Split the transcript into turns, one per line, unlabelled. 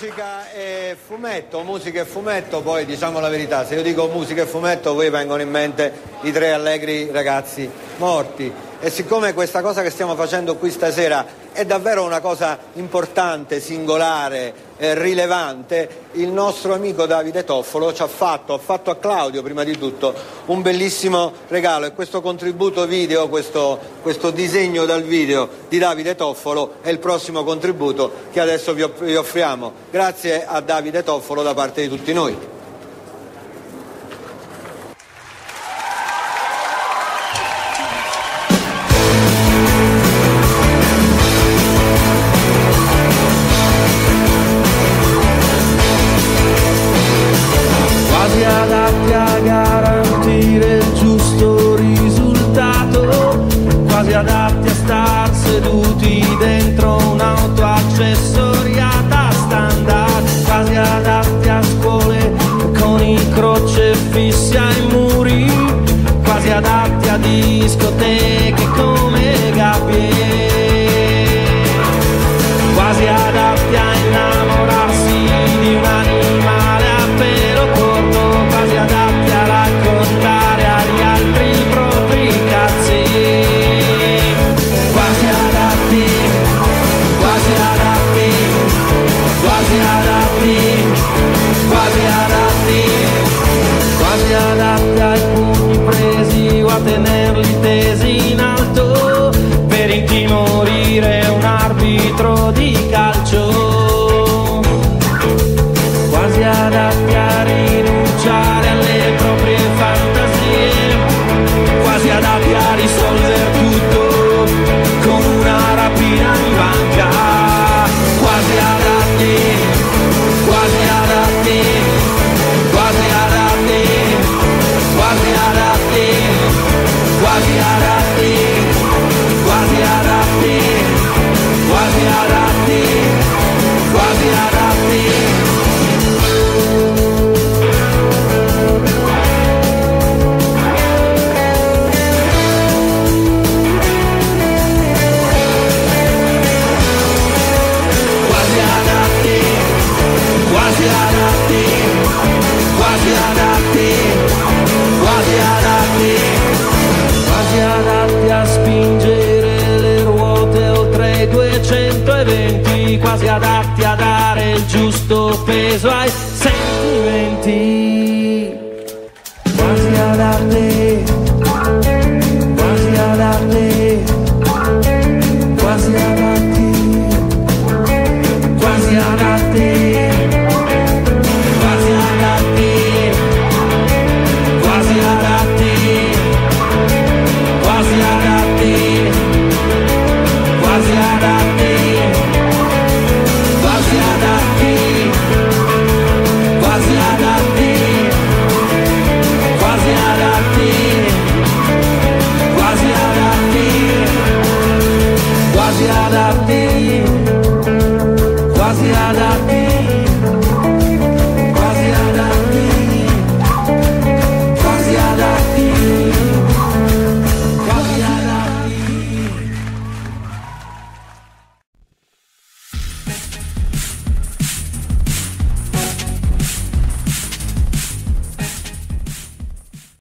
musica e fumetto, poi diciamo la verità, se io dico musica e fumetto voi vengono in mente i tre allegri ragazzi morti, e siccome questa cosa che stiamo facendo qui stasera è davvero una cosa importante, singolare, rilevante, il nostro amico Davide Toffolo ha fatto a Claudio prima di tutto un bellissimo regalo, e questo contributo video, questo disegno dal video di Davide Toffolo è il prossimo contributo che adesso vi offriamo. Grazie a Davide Toffolo da parte di tutti noi.
Adatti a garantire il giusto risultato, quasi adatti a star seduti dentro un'auto accessoriata standard, quasi adatti a scuole con i crocefissi ai muri, quasi adatti a discoteche come gabbie, quasi adatti a innamorarsi di un animale a pelo corto, quasi adatti a raccontare agli altri i propri cazzi, quasi adatti, quasi adatti, quasi adatti, quasi adatti, quasi adatti ai pugni presi o a tenerli tesi in alto per intimorire un arbitro di calcio, quasi adatti a rinunciare alle proprie fantasie, quasi adatti a risolvere tutto con una rapina in banca, quasi adatti, quasi adatti, quasi adatti, quasi adatti, quasi adatti, quasi adatti, quasi adatti, quasi adatti. Quasi adatti, quasi adatti, quasi adatti, quasi adatti a spingere le ruote oltre i 220, quasi adatti a dare il giusto peso ai